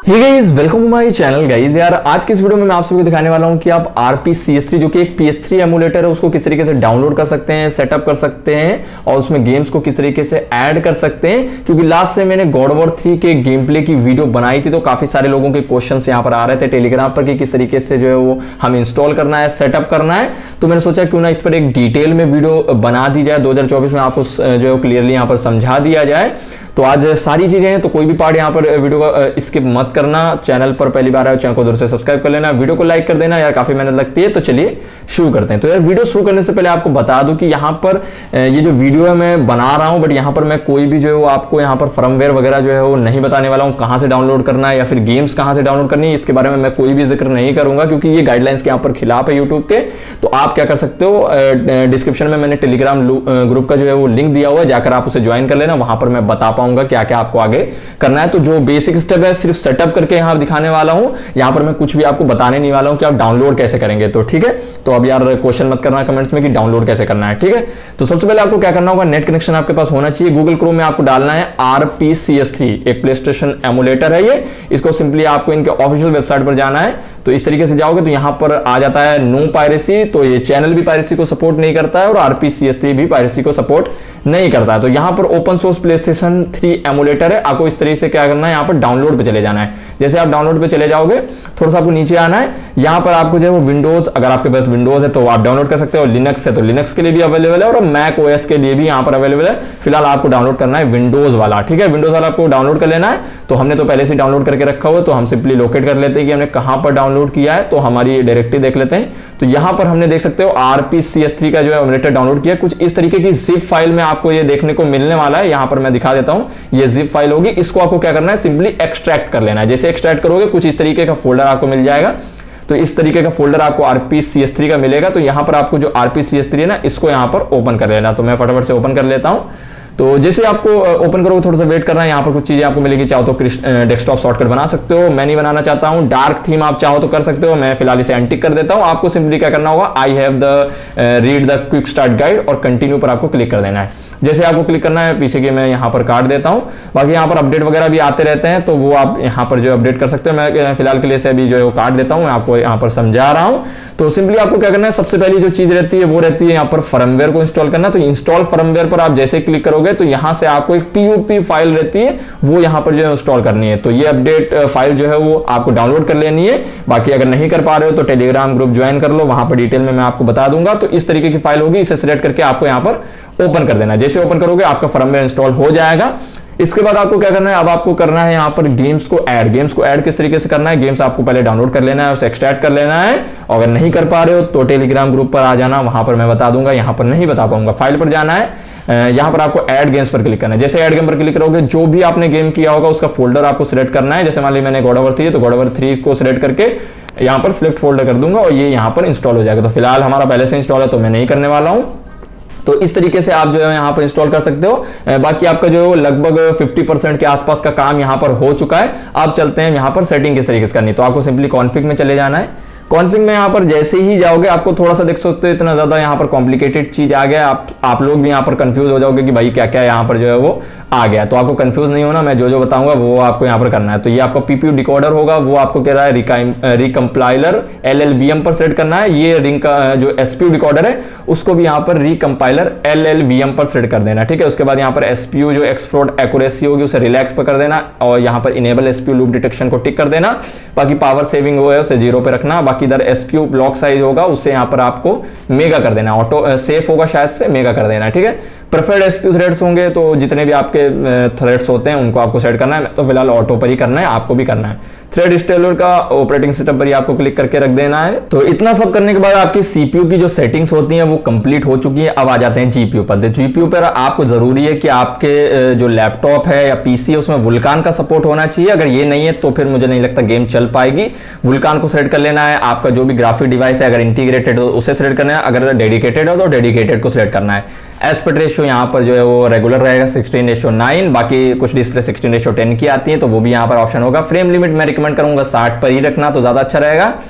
Hey guys, welcome to my channel. Guys यार, आज की इस वीडियो में मैं आप सबको दिखाने वाला हूं कि आप RPCS3 जो कि एक PS3 एमुलेटर है उसको किस तरीके से डाउनलोड कर सकते हैं, सेटअप कर सकते हैं और उसमें गेम्स को किस तरीके से ऐड कर सकते हैं। क्योंकि लास्ट से मैंने गॉड वॉर 3 के गेम प्ले की वीडियो बनाई थी तो काफी सारे लोगों के क्वेश्चंस यहाँ पर आ रहे थे टेलीग्राम पर कि किस तरीके से जो है वो हम इंस्टॉल करना है, सेटअप करना है। तो मैंने सोचा क्यों ना इस पर एक डिटेल में वीडियो बना दी जाए, 2024 में आपको जो है क्लियरली यहाँ पर समझा दिया जाए। तो आज सारी चीजें हैं, तो कोई भी पार्ट यहाँ पर वीडियो का स्किप मत करना। चैनल पर पहली बार आए चैनल को जरूर से सब्सक्राइब कर लेना, वीडियो को लाइक कर देना, यार काफी मेहनत लगती है। तो चलिए शुरू करते हैं। तो यार वीडियो शुरू करने से पहले आपको बता दूं कि यहाँ पर ये जो वीडियो है मैं बना रहा हूँ, बट यहाँ पर मैं कोई भी जो है वो आपको यहाँ पर फर्मवेयर वगैरह जो है वो नहीं बताने वाला हूँ, कहाँ से डाउनलोड करना है या फिर गेम्स कहाँ से डाउनलोड करनी है, इसके बारे में मैं कोई भी जिक्र नहीं करूंगा क्योंकि ये गाइडलाइंस के यहाँ पर खिलाफ है यूट्यूब के। तो आप क्या कर सकते हो, डिस्क्रिप्शन में मैंने टेलीग्राम ग्रुप का जो है वो लिंक दिया हुआ है, जाकर आप उसे ज्वाइन कर लेना। वहां पर मैं बता पाऊंगा क्या क्या आपको आगे करना है। तो जो बेसिक स्टेप है सिर्फ सेटअप करके यहाँ दिखाने वाला हूं, यहाँ पर मैं कुछ भी आपको बताने नहीं वाला हूं कि आप डाउनलोड कैसे करेंगे। तो ठीक है, तो अब यार क्वेश्चन मत करना कमेंट्स में कि डाउनलोड कैसे करना है, ठीक है। तो सबसे पहले आपको क्या करना होगा, नेट कनेक्शन आपके पास होना चाहिए। गूगल क्रोम में आपको डालना है RPCS3, एक प्ले स्टेशन एमुलेटर है ये। इसको सिंपली आपको इनके ऑफिशियल वेबसाइट पर जाना है। तो इस तरीके से जाओगे तो यहाँ पर आ जाता है नो पायरेसी। तो ये चैनल भी पायरेसी को सपोर्ट नहीं करता है और RPCS3 भी पायरेसी को सपोर्ट नहीं करता है। तो यहाँ पर open source play station 3 emulator है। आपको इस तरीके से क्या करना है, यहाँ पर डाउनलोड पे चले जाना है। जैसे आप डाउनलोड पे चले जाओगे थोड़ा सा आपको नीचे आना है। यहाँ पर आपको जो है वो विंडोज, अगर आपके पास विंडोज है तो आप डाउनलोड कर सकते हो, लिनक्स है तो लिनक्स के लिए भी अवेलेबल है और मैक OS के लिए भी यहाँ पर अवेलेबल है। फिलहाल आपको डाउनलोड करना है विंडोज वाला, ठीक है। विंडोज वाला आपको डाउनलोड कर लेना है। तो हमने तो पहले से डाउनलोड करके रखा हुआ, तो हम सिंपली लोकेट कर लेते हैं कि हमने कहां पर डाउनलोड किया है। तो हमारी डायरेक्टरी देख लेते हैं। तो यहां पर हमने देख सकते हो RPCS3 का जो है एमुलेटर डाउनलोड किया। कुछ इस तरीके की जिप फाइल में आपको ये देखने को मिलने वाला है। यहां पर मैं दिखा देता हूं, ये जिप फाइल होगी। इसको आपको क्या करना है, सिंपली एक्सट्रैक्ट कर लेना है। जैसे एक्सट्रैक्ट करोगे कुछ इस तरीके का फोल्डर आपको मिल जाएगा। तो इस तरीके का फोल्डर आपको RPCS3 का मिलेगा। तो यहां पर आपको जो RPCS3 है ना, इसको यहां पर ओपन कर लेना। तो मैं फटाफट से ओपन कर लेता हूं। तो जैसे आपको ओपन करोगे थोड़ा सा वेट करना है। यहाँ पर कुछ चीजें आपको मिलेगी, चाहो तो डेस्कटॉप शॉर्टकट बना सकते हो। मैं नहीं बनाना चाहता हूँ। डार्क थीम आप चाहो तो कर सकते हो, मैं फिलहाल इसे अनटिक कर देता हूँ। आपको सिंपली क्या करना होगा, I have the read the quick start guide और कंटिन्यू पर आपको क्लिक कर देना है। जैसे आपको क्लिक करना है, पीछे के मैं यहाँ पर काट देता हूँ। बाकी यहाँ पर अपडेट वगैरह भी आते रहते हैं, तो वो आप यहाँ पर जो अपडेट कर सकते हो। मैं फिलहाल के लिए से अभी जो है वो काट देता हूँ, मैं आपको यहाँ पर समझा रहा हूँ। तो सिंपली आपको क्या करना है, सबसे पहली जो चीज रहती है वो रहती है यहाँ पर फर्मवेयर को इंस्टॉल करना। तो इंस्टॉल फर्मवेयर पर आप जैसे क्लिक करोगे तो यहाँ से आपको एक PUP फाइल रहती है, वो यहाँ पर जो है इंस्टॉल करनी है। तो ये अपडेट फाइल जो है वो आपको डाउनलोड कर लेनी है। बाकी अगर नहीं कर पा रहे हो तो टेलीग्राम ग्रुप ज्वाइन कर लो, वहां पर डिटेल में मैं आपको बता दूंगा। तो इस तरीके की फाइल होगी, इसे सिलेक्ट करके आपको यहाँ पर ओपन कर देना है। जैसे ओपन करोगे आपका फर्मवेयर इंस्टॉल हो जाएगा। इसके बाद आपको क्या करना है, अब आपको करना है यहाँ पर गेम्स को ऐड। गेम्स को ऐड किस तरीके से करना है, गेम्स आपको पहले डाउनलोड कर लेना है, उसे एक्सट्रैक्ट कर लेना है। और अगर नहीं कर पा रहे हो तो टेलीग्राम ग्रुप पर आ जाना, वहां पर मैं बता दूंगा, यहाँ पर नहीं बता पाऊंगा। फाइल पर जाना है, यहाँ पर आपको ऐड गेम्स पर क्लिक करना है। जैसे ऐड गेम पर क्लिक करोगे जो भी आपने गेम किया होगा उसका फोल्डर आपको सिलेक्ट करना है। जैसे मान लीजिए मैंने गॉड वॉर 3 है तो गॉड वॉर 3 को सिलेक्ट करके यहाँ पर सिलेक्ट फोल्डर कर दूंगा और ये यहाँ पर इंस्टॉल हो जाएगा। तो फिलहाल हमारा पहले से इंस्टॉल है तो मैं नहीं करने वाला हूँ। तो इस तरीके से आप जो है यहाँ पर इंस्टॉल कर सकते हो। बाकी आपका जो लगभग 50% के आसपास का काम यहाँ पर हो चुका है। अब चलते हैं यहाँ पर सेटिंग किस तरीके से करनी है। तो आपको सिंपली कॉन्फ़िग में चले जाना है। कॉन्फ़िग में यहाँ पर जैसे ही जाओगे आपको थोड़ा सा देख सकते हो इतना ज्यादा यहाँ पर कॉम्प्लिकेटेड चीज आ गया। आप लोग भी यहाँ पर कंफ्यूज हो जाओगे कि भाई क्या क्या यहाँ पर जो है वो आ गया। तो आपको कंफ्यूज नहीं होना, मैं जो बताऊंगा वो आपको यहाँ पर करना है। तो ये आपका PPU डिकोडर होगा, वो आपको कह रहा है रिकम्पाइलर LLVM पर सेलेक्ट करना है। ये रिंग का जो SPU डिकोडर है उसको भी यहाँ पर रिकम्पाइलर LLVM पर सेलेक्ट कर देना, ठीक है। उसके बाद यहाँ पर SPU जो एक्सप्लोड एक्यूरेसी होगी उसे रिलैक्स पर कर देना और यहाँ पर इनेबल SPU लूप डिटेक्शन को टिक कर देना। बाकी पावर सेविंग वो है उसे 0 पे रखना। बाकी इधर SPU ब्लॉक साइज होगा उसे यहाँ पर आपको मेगा कर देना, ऑटो सेफ होगा शायद से मेगा कर देना, ठीक है। प्रेफर्ड SPU थ्रेड्स होंगे तो जितने भी आपके थ्रेड्स होते हैं उनको आपको सेट करना है। तो फिलहाल ऑटो पर ही करना है, आपको भी करना है। थ्रेड इंस्टॉलर का ऑपरेटिंग सिस्टम पर ही आपको क्लिक करके रख देना है। तो इतना सब करने के बाद आपकी CPU की जो सेटिंग्स होती हैं वो कंप्लीट हो चुकी है। अब आ जाते हैं GPU पर। GPU पर आपको जरूरी है कि आपके जो लैपटॉप है या PC है उसमें वुल्कान का सपोर्ट होना चाहिए। अगर ये नहीं है तो फिर मुझे नहीं लगता गेम चल पाएगी। वुल्कान को सेलेक्ट कर लेना है। आपका जो भी ग्राफिक डिवाइस है अगर इंटीग्रेटेड हो उसे सेलेक्ट करना है, अगर डेडिकेटेड हो तो डेडिकेटेड को सिलेक्ट करना है। एस्पेक्ट रेशियो यहाँ पर जो है वो रेगुलर रहेगा 16:9। बाकी कुछ डिस्प्ले 16:10 की आती है तो वो भी यहाँ पर ऑप्शन होगा। फ्रेम लिमिट मैं रिकमेंड करूंगा 60 पर ही रखना तो ज्यादा अच्छा रहेगा।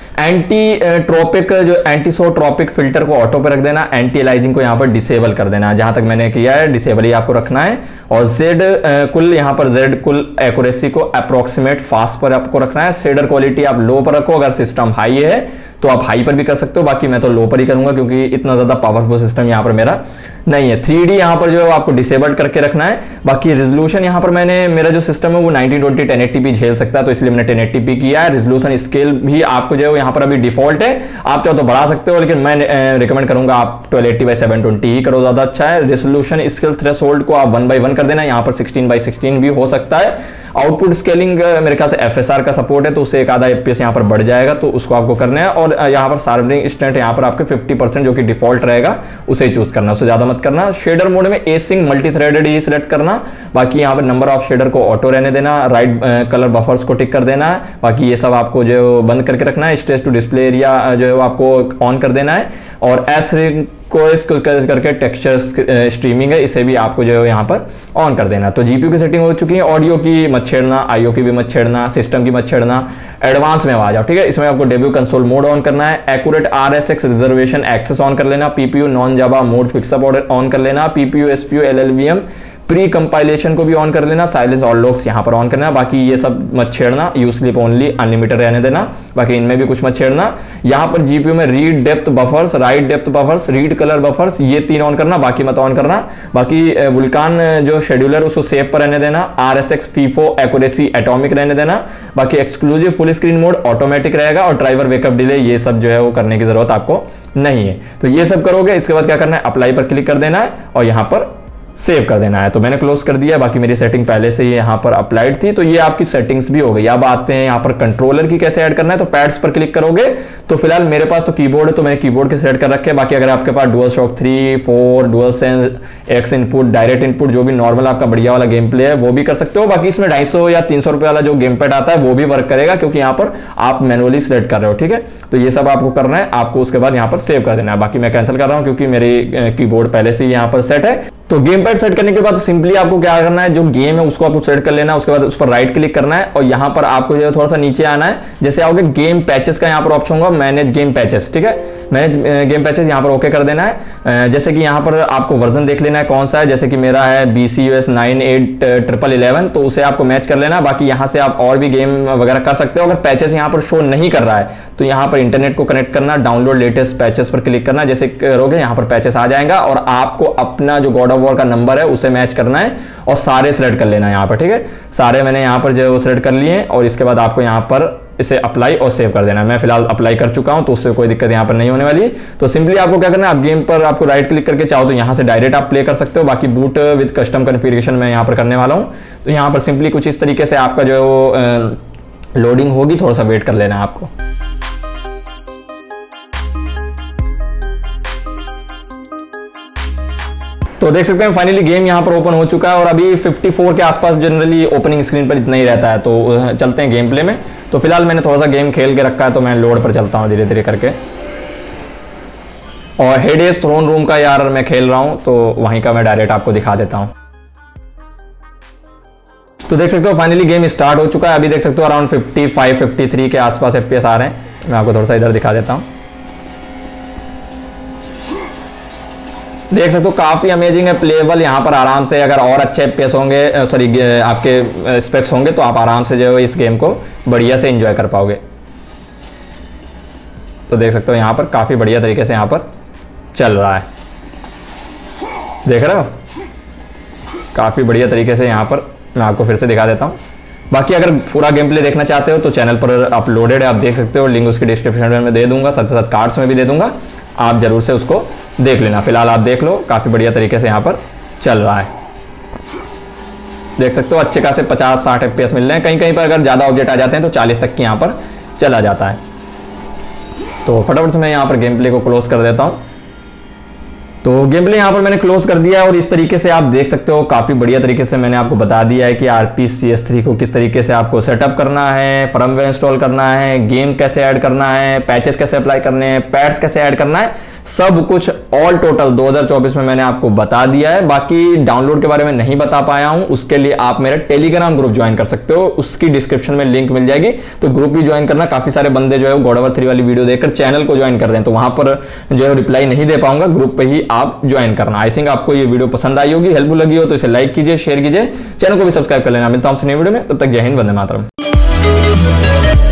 एंटी ट्रॉपिक जो एंटी सो ट्रॉपिक फिल्टर को ऑटो पे रख देना, एंटी अलाइजिंग को यहाँ पर डिसेबल कर देना, जहां तक मैंने किया है डिसेबल ही आपको रखना है। और जेड कुल यहाँ पर जेड कुल एक्यूरेसी को अप्रोक्सीमेट फास्ट पर आपको रखना है। शेडर क्वालिटी आप लो पर रखो, अगर सिस्टम हाई है तो आप हाई पर भी कर सकते हो, बाकी मैं तो लो पर ही करूंगा क्योंकि इतना ज्यादा पावरफुल सिस्टम यहाँ पर मेरा नहीं है। 3D यहाँ पर जो है आपको डिसेबल्ड करके रखना है। बाकी रेजोल्यूशन यहाँ पर मेरा जो सिस्टम है वो 1920 1080p झेल सकता है, तो इसलिए मैंने 1080p किया है। रेजोल्यूशन स्केल भी आपको जो है यहाँ पर अभी डिफॉल्ट है, आप चाहो तो बढ़ा सकते हो, लेकिन मैं रिकमेंड करूंगा आप 1280x720 ही करो, ज्यादा अच्छा है। रेजोल्यूशन स्केल थ्रेशोल्ड को आप 1/1 कर देना, यहाँ पर 16/16 भी हो सकता है। आउटपुट स्केलिंग मेरे ख्याल से FSR का सपोर्ट है, तो उससे एक आधा FPS यहाँ पर बढ़ जाएगा, तो उसको आपको करना है। और यहाँ पर शार्पनिंग स्ट्रेंथ यहाँ पर आपके 50% जो कि डिफॉल्ट रहेगा उसे ही चूज करना, उससे ज्यादा मत करना। शेडर मोड में एसिंग मल्टी थ्रेडेड ही सिलेक्ट करना, बाकी यहाँ पर नंबर ऑफ शेडर को ऑटो रहने देना, राइट कलर बफर्स को टिक कर देना है। बाकी ये सब आपको जो बंद करके रखना है। स्टेज टू डिस्प्ले एरिया जो है आपको ऑन कर देना है। और एस को इसको करके टेक्सचर स्ट्रीमिंग है, इसे भी आपको जो है यहाँ पर ऑन कर देना। तो जीपीयू की सेटिंग हो चुकी है, ऑडियो की मत छेड़ना, आईओ की भी मत छेड़ना, सिस्टम की मत छेड़ना। एडवांस में आ जाओ, ठीक है। इसमें आपको डेब्यू कंसोल मोड ऑन करना है, accurate RSX reservation access on कर लेना, PPU non java mode fixup on कर लेना, PPU SPU LLVM pre compilation को भी ऑन कर लेना, साइलेंस ऑल लॉक्स यहाँ पर ऑन करना। बाकी ये सब मत छेड़ना, यू स्लीप ओनली अनलिमिटेड रहने देना, बाकी इनमें भी कुछ मत छेड़ना। यहाँ पर जीपीयू में read depth buffers, write depth buffers, read colour buffers, ये 3 ऑन करना, बाकी मत ऑन करना। बाकी वुल्कान जो शेड्यूलर उसको सेव पर रहने देना, RSX FIFO एक्यूरेसी एटॉमिक रहने देना। बाकी exclusive full screen mode automatic रहेगा, और ड्राइवर वेकअप डिले ये सब जो है वो करने की जरूरत आपको नहीं है। तो ये सब करोगे, इसके बाद क्या करना है, अप्लाई पर क्लिक कर देना है और यहाँ पर सेव कर देना है। तो मैंने क्लोज कर दिया, बाकी मेरी सेटिंग पहले से ही यहाँ पर अप्लाइड थी, तो ये आपकी सेटिंग्स भी हो गई। अब आते हैं यहाँ पर कंट्रोलर की कैसे ऐड करना है। तो पैड्स पर क्लिक करोगे तो फिलहाल मेरे पास तो कीबोर्ड है, तो मैंने कीबोर्ड के सेट कर रखे हैं। बाकी अगर आपके पास dual shock 3, 4, dual sense, X input, direct input, जो भी नॉर्मल आपका बढ़िया वाला गेम प्ले है वो भी कर सकते हो। बाकी इसमें 250 या 300 रुपये वाला जो गेम पैड आता है वो भी वर्क करेगा, क्योंकि यहाँ पर आप मैनुअली सिलेक्ट कर रहे हो, ठीक है। तो ये सब आपको करना है, आपको उसके बाद यहाँ पर सेव कर देना है। बाकी मैं कैंसिल कर रहा हूँ क्योंकि मेरी कीबोर्ड पहले से ही यहाँ पर सेट है। तो गेम पैड सेट करने के बाद सिंपली आपको क्या करना है, जो गेम है उसको आपको सेट कर लेना है, उसके बाद उस पर राइट क्लिक करना है और यहाँ पर आपको जो थोड़ा सा नीचे आना है। जैसे आओगे गेम पैचेस का यहाँ पर ऑप्शन होगा, मैनेज गेम पैचेस, ठीक है। मैनेज गेम पैचेस यहाँ पर ओके कर देना है। जैसे कि यहाँ पर आपको वर्जन देख लेना है कौन सा है, जैसे कि मेरा है BCUS 98111, तो उसे आपको मैच कर लेना। बाकी यहाँ से आप और भी गेम वगैरह कर सकते हो। अगर पैचेस यहाँ पर शो नहीं कर रहा है तो यहाँ पर इंटरनेट को कनेक्ट करना, डाउनलोड लेटेस्ट पैचेस पर क्लिक करना। जैसे करोगे यहाँ पर पैचेस आ जाएगा और आपको अपना जो गॉड ऑफ वॉर का नंबर है उसे मैच करना है और सारे सिलेक्ट कर लेना है यहाँ पर, ठीक है। सारे मैंने यहाँ पर जो सिलेक्ट कर लिए और इसके बाद आपको यहाँ पर इसे अप्लाई और सेव कर देना है। मैं फिलहाल अप्लाई कर चुका हूं, तो उससे कोई दिक्कत यहाँ पर नहीं होने वाली। तो सिंपली आपको क्या करना है, आप गेम पर आपको राइट क्लिक करके चाहो तो यहाँ से डायरेक्ट आप प्ले कर सकते हो। बाकी बूट विद कस्टम कॉन्फ़िगरेशन मैं यहाँ पर करने वाला हूँ। तो यहाँ पर सिंपली कुछ इस तरीके से आपका जो लोडिंग होगी, थोड़ा सा वेट कर लेना है आपको। तो देख सकते हैं फाइनली गेम यहाँ पर ओपन हो चुका है और अभी 54 के आसपास जनरली ओपनिंग स्क्रीन पर इतना ही रहता है। तो चलते हैं गेम प्ले में। तो फिलहाल मैंने थोड़ा सा गेम खेल के रखा है, तो मैं लोड पर चलता हूँ धीरे धीरे करके। और हेडेस थ्रोन रूम का यार मैं खेल रहा हूँ, तो वहीं का मैं डायरेक्ट आपको दिखा देता हूँ। तो देख सकते हो फाइनली गेम स्टार्ट हो चुका है। अभी देख सकते हो अराउंड 55-53 के आसपास FPS आ रहे हैं। मैं आपको थोड़ा सा इधर दिखा देता हूँ। देख सकते हो काफी अमेजिंग है प्लेबल यहाँ पर आराम से। अगर और अच्छे FPS होंगे, सॉरी आपके स्पेक्स होंगे, तो आप आराम से जो है इस गेम को बढ़िया से एंजॉय कर पाओगे। तो देख सकते हो यहाँ पर काफी बढ़िया तरीके से यहाँ पर चल रहा है, देख रहे हो, काफी बढ़िया तरीके से यहाँ पर। मैं आपको फिर से दिखा देता हूँ। बाकी अगर पूरा गेम प्ले देखना चाहते हो तो चैनल पर अपलोडेड है, आप देख सकते हो। लिंक उसके डिस्क्रिप्शन में दे दूंगा, साथ ही साथ कार्ड्स में भी दे दूंगा, आप जरूर से उसको देख लेना। फिलहाल आप देख लो, काफी बढ़िया तरीके से यहाँ पर चल रहा है। देख सकते हो अच्छे खासे 50-60 FPS मिल रहे हैं। कहीं कहीं पर अगर ज्यादा ऑब्जेक्ट आ जाते हैं तो 40 तक की यहाँ पर चला जाता है। तो फटाफट से मैं यहाँ पर गेम प्ले को क्लोज कर देता हूँ। तो गेम प्ले यहाँ पर मैंने क्लोज कर दिया है और इस तरीके से आप देख सकते हो काफी बढ़िया तरीके से मैंने आपको बता दिया है कि RPCS3 को किस तरीके से आपको सेटअप करना है, फर्मवेयर इंस्टॉल करना है, गेम कैसे ऐड करना है, पैचेस कैसे अप्लाई करने हैं, पैड्स कैसे ऐड करना है, सब कुछ ऑल टोटल 2024 में मैंने आपको बता दिया है। बाकी डाउनलोड के बारे में नहीं बता पाया हूं, उसके लिए आप मेरा टेलीग्राम ग्रुप ज्वाइन कर सकते हो, उसकी डिस्क्रिप्शन में लिंक मिल जाएगी, तो ग्रुप भी ज्वाइन करना। काफी सारे बंदे जो है वो गॉड ऑफ वॉर 3 वाली वीडियो देखकर चैनल को ज्वाइन कर रहे हैं, तो वहां पर जो है रिप्लाई नहीं दे पाऊंगा, ग्रुप पे ही आप ज्वाइन करना। आई थिंक आपको ये वीडियो पसंद आई होगी, हेल्पफुल लगी हो तो इसे लाइक कीजिए, शेयर कीजिए, चैनल को भी सब्सक्राइब कर लेना। मिलता हूं आपसे नई वीडियो में, तब तक जय हिंद, वंदे मातरम।